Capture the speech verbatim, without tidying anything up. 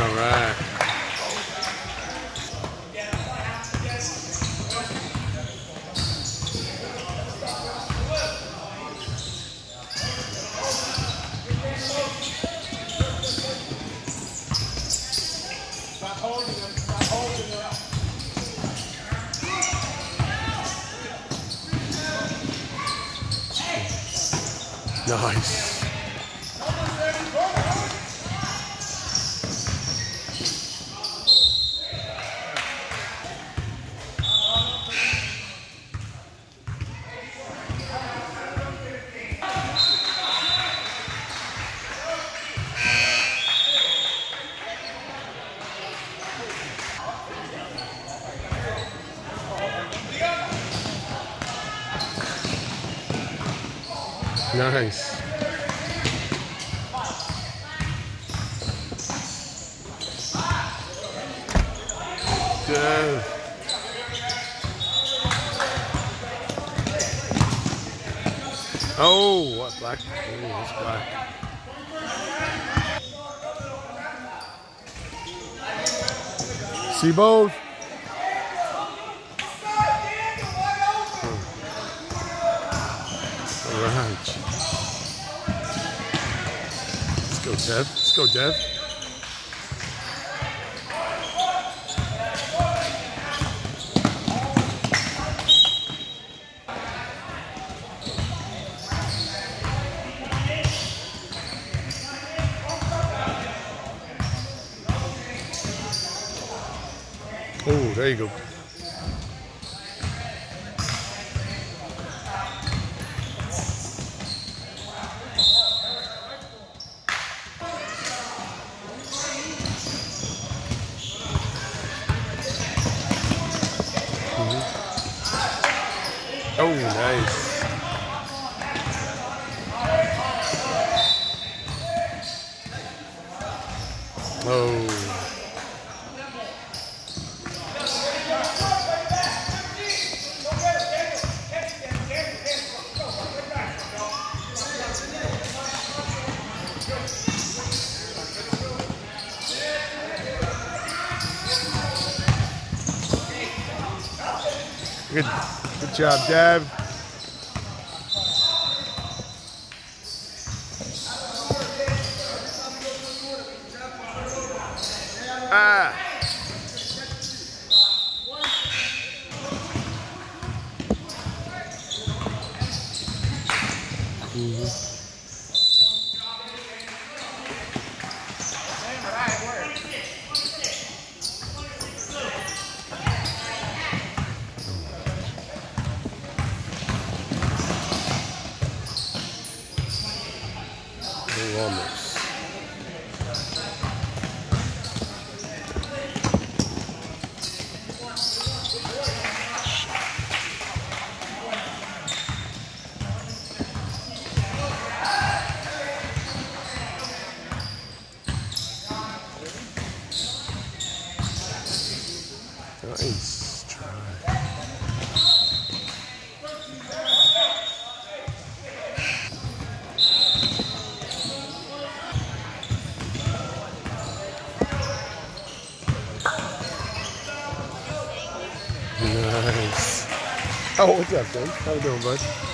All right. Stop holding them. Stop holding them. Nice. Nice. Good. Oh, what black? Oh, that's black. See both? All right. Let's go, Dev. Let's go, Dev. Oh, there you go. Oh, nice. Oh. Good, good job, Dev. Ah. Mm-hmm. Almost. Nice try. Nice. Oh, what's up, Tim? How you doing, bud?